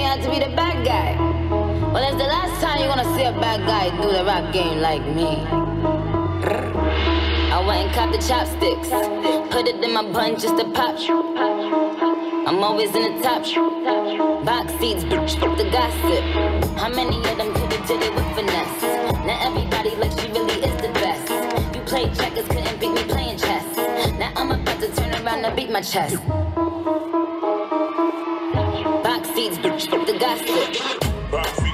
out to be the bad guy. Well, it's the last time you're gonna see a bad guy do the rap game like me. I went and caught the chopsticks, put it in my bun just to pop. I'm always in the top. Box seats, bitch, fuck the gossip. How many of them could've did it with finesse? Now everybody like she really is the best. You played checkers, couldn't beat me playing chess. Now I'm about to turn around and beat my chest. Box seats, bitch, fuck the gossip.